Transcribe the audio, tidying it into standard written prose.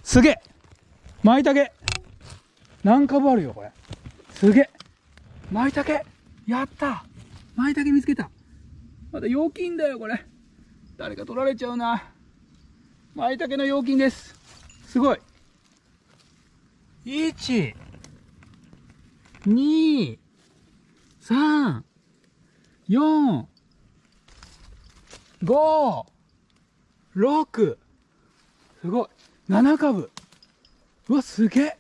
すげえ。舞茸。何株あるよ、これ。すげえ。舞茸。やった。舞茸見つけた。まだ陽金だよ、これ。誰か取られちゃうな。舞茸の陽金です。すごい。1、2、3、4、5、6。すごい。7株。うわ、すげえ。